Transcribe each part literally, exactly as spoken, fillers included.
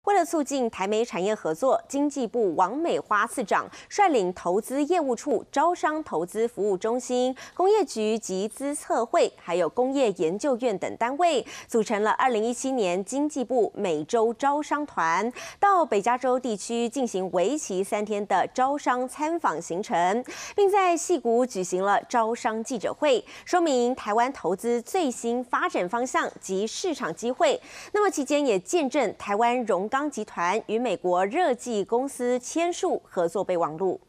为了促进台美产业合作，经济部王美花次长率领投资业务处、招商投资服务中心、工业局及资策会，还有工业研究院等单位，组成了二零一七年经济部美洲招商团，到北加州地区进行为期三天的招商参访行程，并在矽谷举行了招商记者会，说明台湾投资最新发展方向及市场机会。那么期间也见证台湾荣钢集团与美国热技公司签署合作备忘录。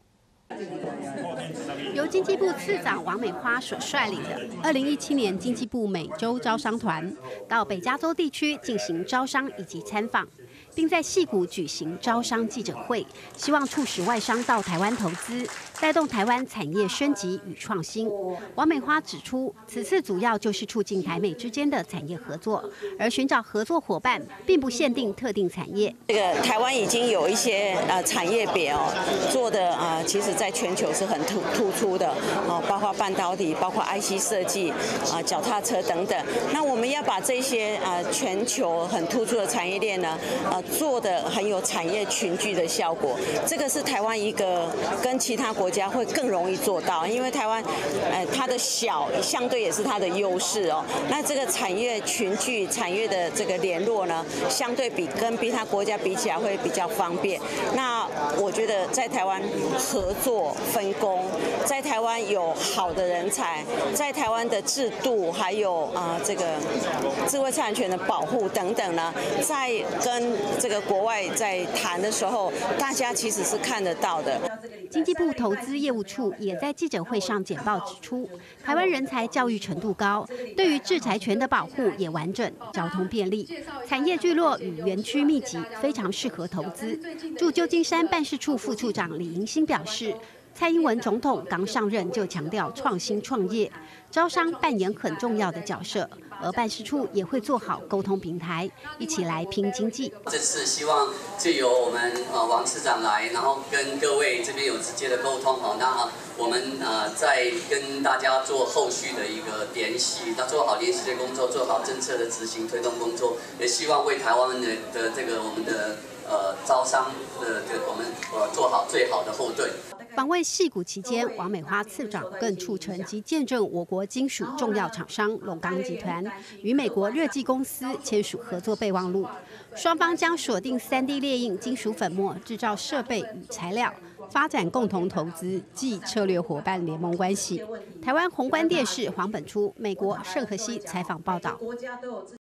由经济部次长王美花所率领的二零一七年经济部美洲招商团，到北加州地区进行招商以及参访，并在矽谷举行招商记者会，希望促使外商到台湾投资，带动台湾产业升级与创新。王美花指出，此次主要就是促进台美之间的产业合作，而寻找合作伙伴并不限定特定产业。 这个台湾已经有一些呃产业别哦做的啊、呃，其实在全球是很突突出的哦，包括半导体、包括 I C 设计啊、脚、呃、踏车等等。那我们要把这些啊、呃、全球很突出的产业链呢，呃，做的很有产业群聚的效果。这个是台湾一个跟其他国家会更容易做到，因为台湾呃它的小相对也是它的优势哦。那这个产业群聚、产业的这个联络呢，相对比跟其他国家比起来会比较方便。那我觉得在台湾合作分工，在台湾有好的人才，在台湾的制度还有啊、呃、这个智慧财产权的保护等等呢，在跟这个国外在谈的时候，大家其实是看得到的。 经济部投资业务处也在记者会上简报指出，台湾人才教育程度高，对于制裁权的保护也完整，交通便利，产业聚落与园区密集，非常适合投资。驻旧金山办事处副处长李迎新表示，蔡英文总统刚上任就强调创新创业，招商扮演很重要的角色，而办事处也会做好沟通平台，一起来拼经济。 这次希望借由我们呃王次长来，然后跟各位这边有直接的沟通哦，那我们呃再跟大家做后续的一个联系，那做好联系的工作，做好政策的执行推动工作，也希望为台湾的的这个我们的呃招商的这个我们呃做好最好的后盾。 访问矽谷期间，王美花次长更促成及见证我国金属重要厂商龙钢集团与美国热技公司签署合作备忘录，双方将锁定 三 D 列印金属粉末制造设备与材料，发展共同投资暨策略伙伴联盟关系。台湾宏观电视黄本初、美国盛和熙采访报道。